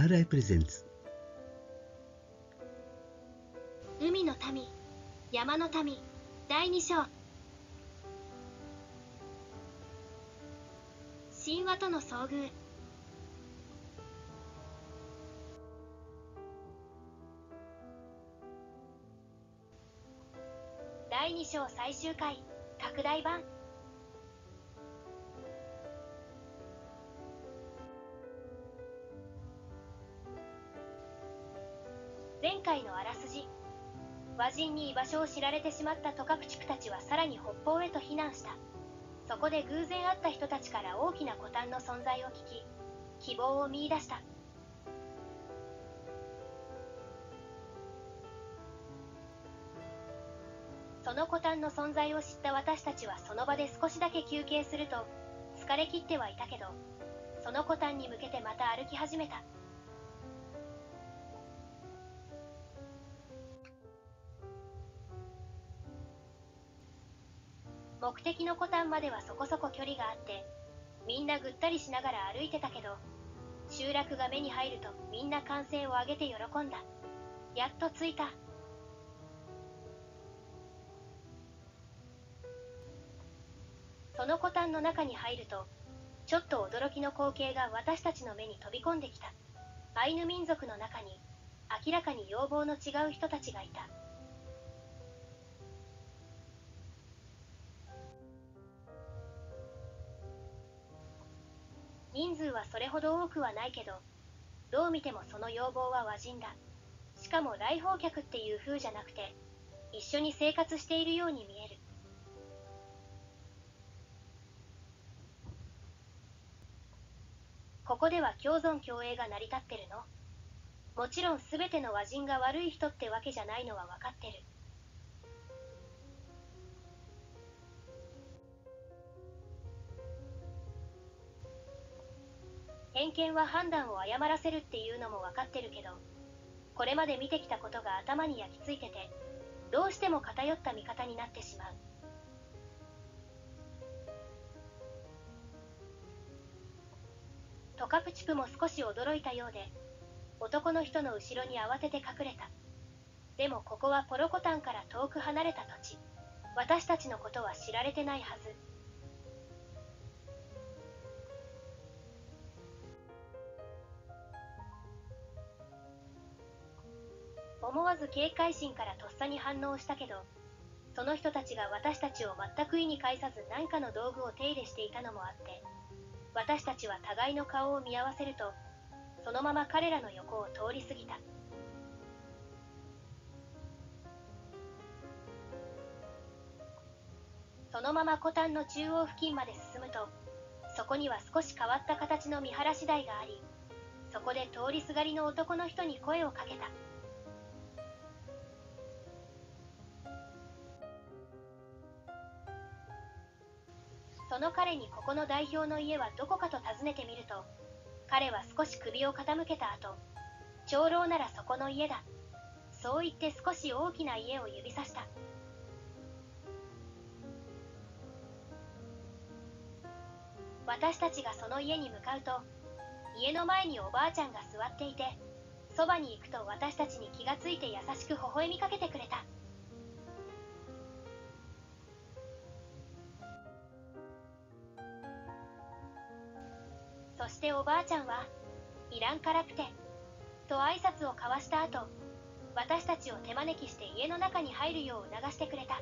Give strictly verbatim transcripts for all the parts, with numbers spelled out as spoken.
ーライプレゼンツ海の民、山の民、だいに章。神話との遭遇。だいに章最終回、拡大版。前回のあらすじ。和人に居場所を知られてしまったトカプチクたちはさらに北方へと避難した。そこで偶然会った人たちから大きなコタンの存在を聞き、希望を見出した。そのコタンの存在を知った私たちはその場で少しだけ休憩すると、疲れ切ってはいたけど、そのコタンに向けてまた歩き始めた。目的のコタンまではそこそこ距離があって、みんなぐったりしながら歩いてたけど、集落が目に入るとみんな歓声を上げて喜んだ。やっと着いた。そのコタンの中に入ると、ちょっと驚きの光景が私たちの目に飛び込んできた。アイヌ民族の中に明らかに容貌の違う人たちがいた。人数はそれほど多くはないけど、どう見てもその容貌は和人だ。しかも来訪客っていう風じゃなくて、一緒に生活しているように見える。ここでは共存共栄が成り立ってるの？もちろん全ての和人が悪い人ってわけじゃないのは分かってる。偏見は判断を誤らせるっていうのも分かってるけど、これまで見てきたことが頭に焼き付いてて、どうしても偏った見方になってしまう。トカプチクも少し驚いたようで、男の人の後ろに慌てて隠れた。でもここはポロコタンから遠く離れた土地。私たちのことは知られてないはず。思わず警戒心からとっさに反応したけど、その人たちが私たちを全く意に介さず何かの道具を手入れしていたのもあって、私たちは互いの顔を見合わせると、そのまま彼らの横を通り過ぎた。そのままコタンの中央付近まで進むと、そこには少し変わった形の見晴らし台があり、そこで通りすがりの男の人に声をかけた。その彼にここの代表の家はどこかと尋ねてみると、彼は少し首を傾けた後、長老ならそこの家だ。そう言って少し大きな家を指さした。私たちがその家に向かうと、家の前におばあちゃんが座っていて、そばに行くと私たちに気がついて優しく微笑みかけてくれた。そしておばあちゃんは、いらんからくて、と挨拶を交わした後、私たちを手招きして家の中に入るよう促してくれた。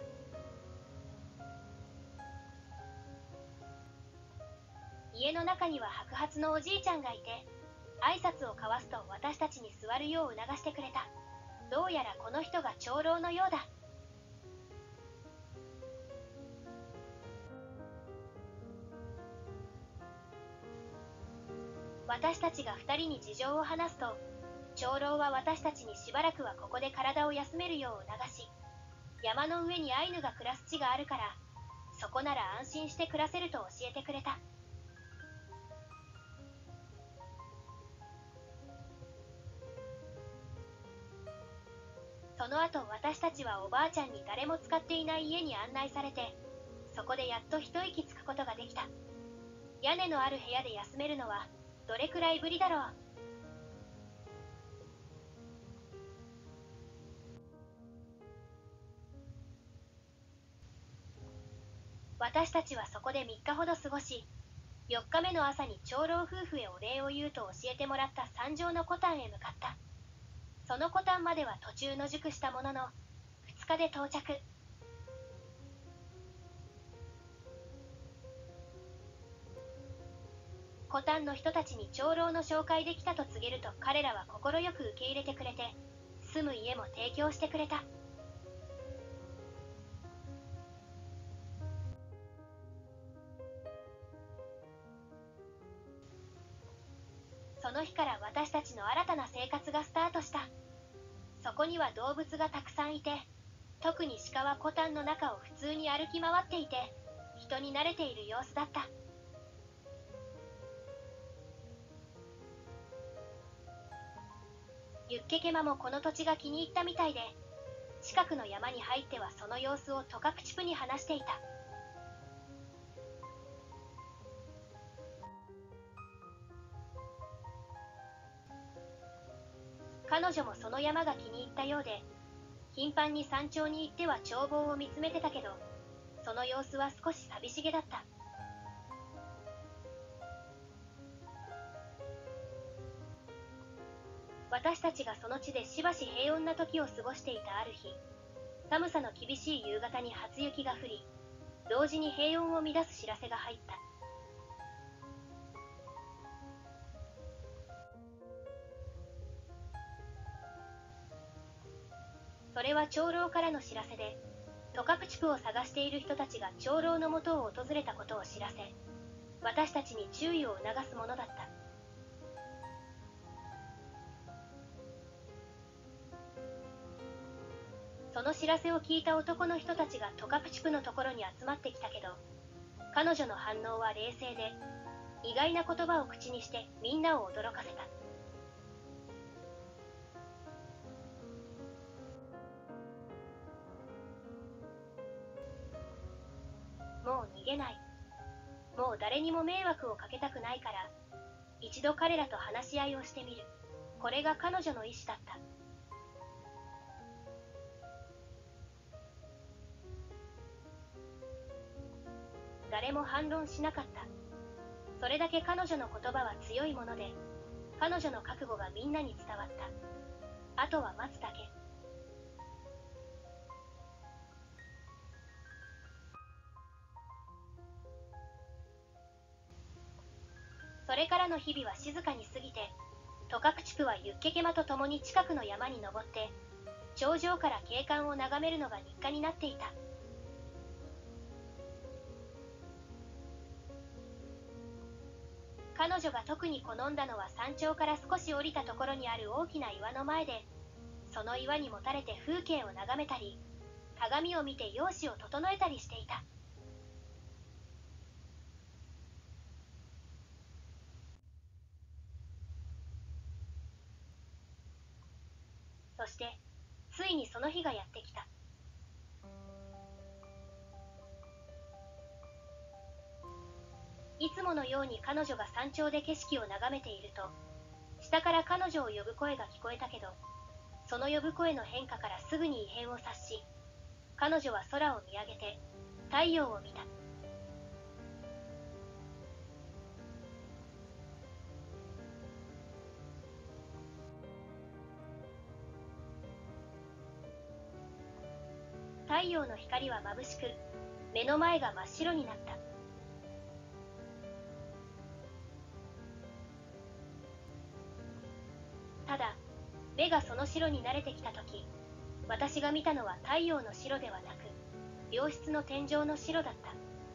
家の中には白髪のおじいちゃんがいて、挨拶を交わすと私たちに座るよう促してくれた。どうやらこの人が長老のようだ。私たちが二人に事情を話すと、長老は私たちにしばらくはここで体を休めるよう促し、山の上にアイヌが暮らす地があるから、そこなら安心して暮らせると教えてくれた。その後私たちはおばあちゃんに誰も使っていない家に案内されて、そこでやっと一息つくことができた。屋根のある部屋で休めるのはどれくらいぶりだろう。 私たちはそこでみっかほど過ごし、よっかめの朝に長老夫婦へお礼を言うと教えてもらった山上のコタンへ向かった。そのコタンまでは途中野宿したものの、ふつかで到着。コタンの人たちに長老の紹介できたと告げると、彼らは快く受け入れてくれて、住む家も提供してくれた。その日から私たちの新たな生活がスタートした。そこには動物がたくさんいて、特に鹿はコタンの中を普通に歩き回っていて、人に慣れている様子だった。ユッケケマもこの土地が気に入ったみたいで、近くの山に入ってはその様子をトカクチプに話していた。彼女もその山が気に入ったようで、頻繁に山頂に行っては眺望を見つめてたけど、その様子は少し寂しげだった。私たちがその地でしばし平穏な時を過ごしていたある日、寒さの厳しい夕方に初雪が降り、同時に平穏を乱す知らせが入った。それは長老からの知らせで、トカクチプを探している人たちが長老のもとを訪れたことを知らせ、私たちに注意を促すものだった。その知らせを聞いた男の人たちがトカクチプのところに集まってきたけど、彼女の反応は冷静で、意外な言葉を口にしてみんなを驚かせた。もう逃げない。もう誰にも迷惑をかけたくないから、一度彼らと話し合いをしてみる。これが彼女の意思だった。誰も反論しなかった。それだけ彼女の言葉は強いもので、彼女の覚悟がみんなに伝わった。あとは待つだけ。それからの日々は静かに過ぎて、トカクチプはユッケケマと共に近くの山に登って、頂上から景観を眺めるのが日課になっていた。彼女が特に好んだのは山頂から少し降りたところにある大きな岩の前で、その岩にもたれて風景を眺めたり、鏡を見て容姿を整えたりしていた。そして、ついにその日がやってきた。いつものように彼女が山頂で景色を眺めていると、下から彼女を呼ぶ声が聞こえたけど、その呼ぶ声の変化からすぐに異変を察し、彼女は空を見上げて太陽を見た。太陽の光は眩しく、目の前が真っ白になった。ただ、目がその白に慣れてきたとき、私が見たのは太陽の白ではなく、病室の天井の白だった。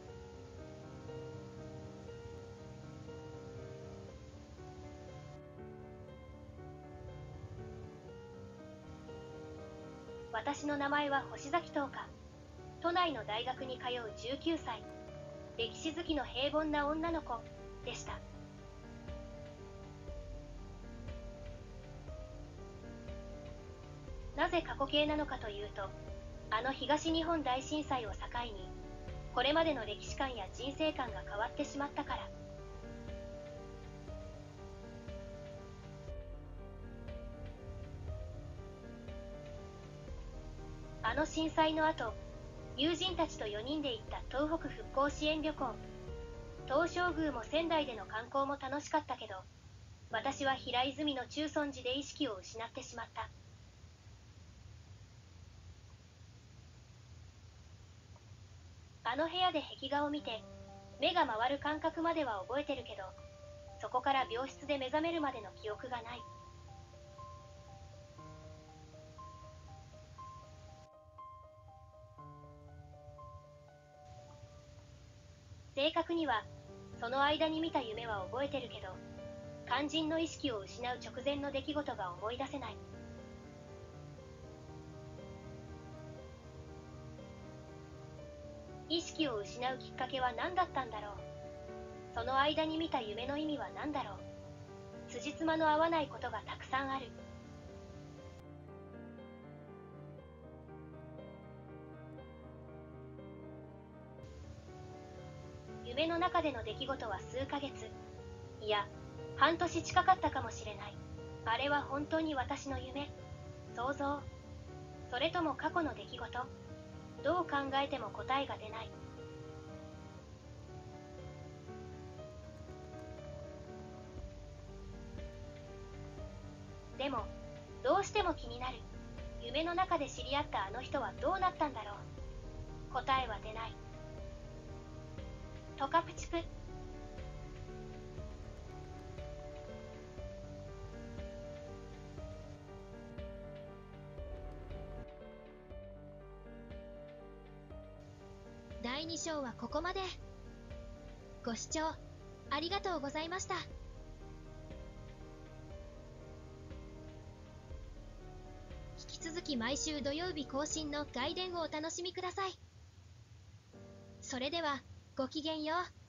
私の名前は星崎灯花。都内の大学に通うじゅうきゅうさい、歴史好きの平凡な女の子でした。なぜ過去形なのかというと、あの東日本大震災を境に、これまでの歴史観や人生観が変わってしまったから。あの震災の後、 友人たちとよにんで行った東北復興支援旅行。東照宮も仙台での観光も楽しかったけど、私は平泉の中尊寺で意識を失ってしまった。あの部屋で壁画を見て目が回る感覚までは覚えてるけど、そこから病室で目覚めるまでの記憶がない。正確にはその間に見た夢は覚えてるけど、肝心の意識を失う直前の出来事が思い出せない。意識を失うきっかけは何だったんだろう。その間に見た夢の意味は何だろう。辻褄の合わないことがたくさんある。夢の中での出来事は数ヶ月、いや半年近かったかもしれない。あれは本当に私の夢、想像、それとも過去の出来事。どう考えても答えが出ない。でもどうしても気になる。夢の中で知り合ったあの人はどうなったんだろう。答えは出ない。トカプチプ。 だいに章はここまで。ご視聴ありがとうございました。引き続き毎週土曜日更新の外伝をお楽しみください。それではごきげんよう。